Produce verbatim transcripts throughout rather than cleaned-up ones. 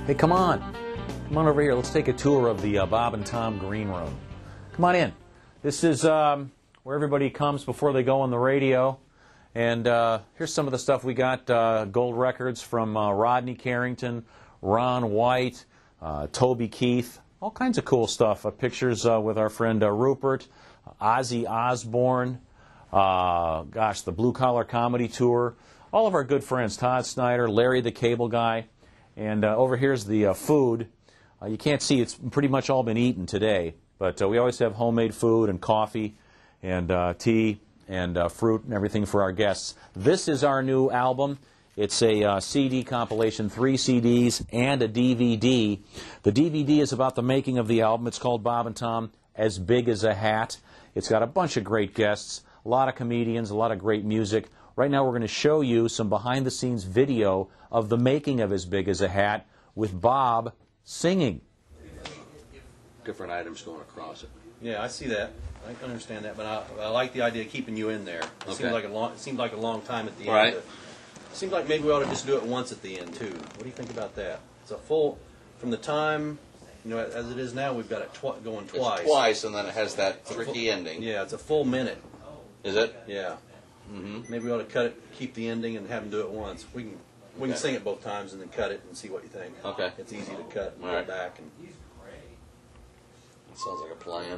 Hey, come on. Come on over here. Let's take a tour of the uh, Bob and Tom Green Room. Come on in. This is um, where everybody comes before they go on the radio. And uh, here's some of the stuff we got. Uh, gold records from uh, Rodney Carrington, Ron White, uh, Toby Keith. All kinds of cool stuff. Uh, pictures uh, with our friend uh, Rupert, Ozzy Osbourne. Uh, gosh, the Blue Collar Comedy Tour. All of our good friends, Todd Snyder, Larry the Cable Guy. And uh, over here's the uh, food. Uh, you can't see, it's pretty much all been eaten today. But uh, we always have homemade food and coffee and uh, tea and uh, fruit and everything for our guests. This is our new album. It's a uh, C D compilation, three C Ds and a D V D. The D V D is about the making of the album. It's called Bob and Tom As Big as a Hat. It's got a bunch of great guests, a lot of comedians, a lot of great music. Right now we're going to show you some behind-the-scenes video of the making of As Big as a Hat with Bob singing. Different items going across it. Yeah, I see that. I can understand that, but I, I like the idea of keeping you in there. It Okay. seems like a long. It seemed like a long time at the Right. end. It seems like maybe we ought to just do it once at the end too. What do you think about that? It's a full from the time, you know, as it is now. We've got it tw going twice. It's twice, and then it has that tricky ending. Yeah, it's a full minute. Is it? Yeah. Mm-hmm. Maybe we ought to cut it, keep the ending, and have them do it once. We can we can Okay. sing it both times and then cut it and see what you think. Okay. It's easy to cut and All go right. back and. That sounds like a plan.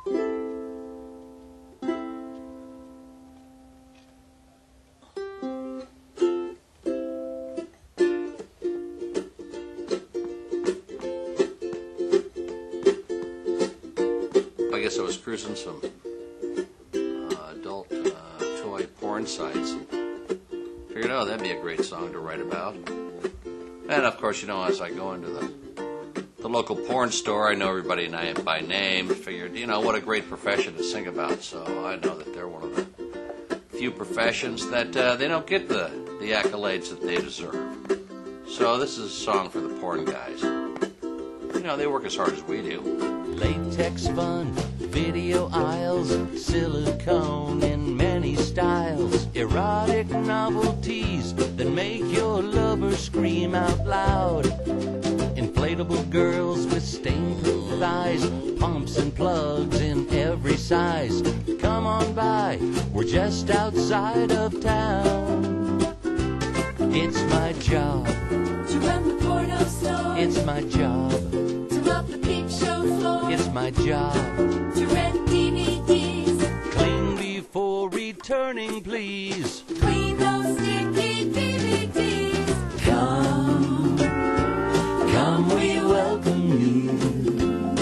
I guess I was cruising some uh, adult uh, toy porn sites and figured, oh, that'd be a great song to write about. And of course, you know, as I go into the the local porn store, I know everybody by name. Figured, you know, what a great profession to sing about. So I know that they're one of the few professions that uh, they don't get the the accolades that they deserve. So this is a song for the porn guys. You know, they work as hard as we do. Latex fun, video aisles, silicone in many styles, erotic novelties that make your lover scream out loud, inflatable girls with stained thighs, pumps and plugs in every size. Come on by, we're just outside of town. It's my job To run the porno store, It's my job to mop the peep show floor, It's my job to rent D V Ds, Clean before returning, please. clean those sticky D V Ds. Come, come, we welcome you.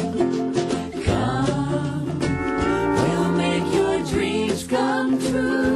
Come, We'll make your dreams come true.